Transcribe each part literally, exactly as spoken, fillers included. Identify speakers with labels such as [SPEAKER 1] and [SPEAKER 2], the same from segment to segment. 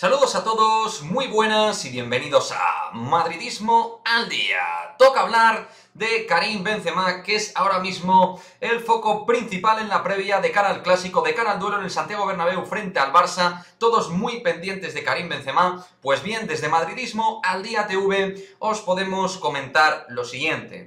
[SPEAKER 1] Saludos a todos, muy buenas y bienvenidos a Madridismo al Día. Toca hablar de Karim Benzema, que es ahora mismo el foco principal en la previa de cara al Clásico, de cara al duelo en el Santiago Bernabéu frente al Barça. Todos muy pendientes de Karim Benzema. Pues bien, desde Madridismo al Día T V os podemos comentar lo siguiente.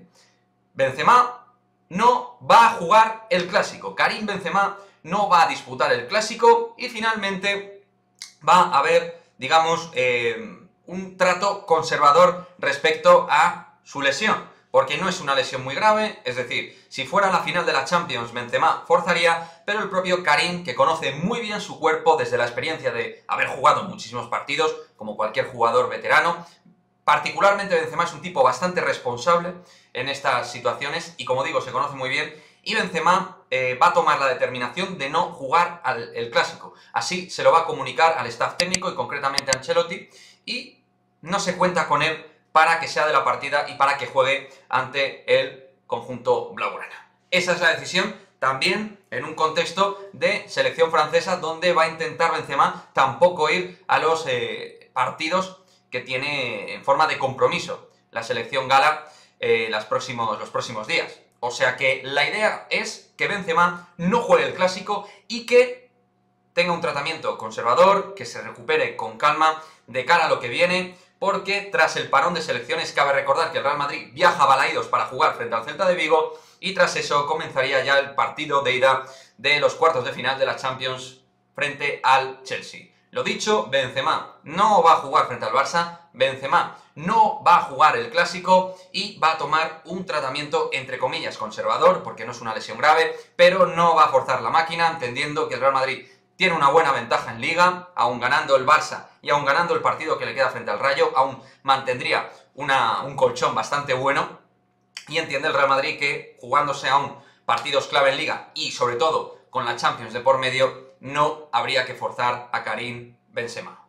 [SPEAKER 1] Benzema no va a jugar el Clásico. Karim Benzema no va a disputar el Clásico y finalmente va a haber, digamos, eh, un trato conservador respecto a su lesión, porque no es una lesión muy grave, es decir, si fuera la final de la Champions, Benzema forzaría, pero el propio Karim, que conoce muy bien su cuerpo desde la experiencia de haber jugado muchísimos partidos, como cualquier jugador veterano, particularmente Benzema es un tipo bastante responsable en estas situaciones y, como digo, se conoce muy bien. Y Benzema eh, va a tomar la determinación de no jugar al, el Clásico. Así se lo va a comunicar al staff técnico y concretamente a Ancelotti, y no se cuenta con él para que sea de la partida y para que juegue ante el conjunto blaugrana. Esa es la decisión también en un contexto de selección francesa, donde va a intentar Benzema tampoco ir a los eh, partidos que tiene en forma de compromiso la selección gala eh, los, próximos, los próximos días. O sea que la idea es que Benzema no juegue el Clásico y que tenga un tratamiento conservador, que se recupere con calma de cara a lo que viene, porque tras el parón de selecciones cabe recordar que el Real Madrid viaja a Balaídos para jugar frente al Celta de Vigo y tras eso comenzaría ya el partido de ida de los cuartos de final de la Champions frente al Chelsea. Lo dicho, Benzema no va a jugar frente al Barça, Benzema no va a jugar el Clásico y va a tomar un tratamiento, entre comillas, conservador, porque no es una lesión grave, pero no va a forzar la máquina, entendiendo que el Real Madrid tiene una buena ventaja en Liga, aún ganando el Barça y aún ganando el partido que le queda frente al Rayo, aún mantendría una, un colchón bastante bueno, y entiende el Real Madrid que jugándose aún partidos clave en Liga y sobre todo con la Champions de por medio, no habría que forzar a Karim Benzema.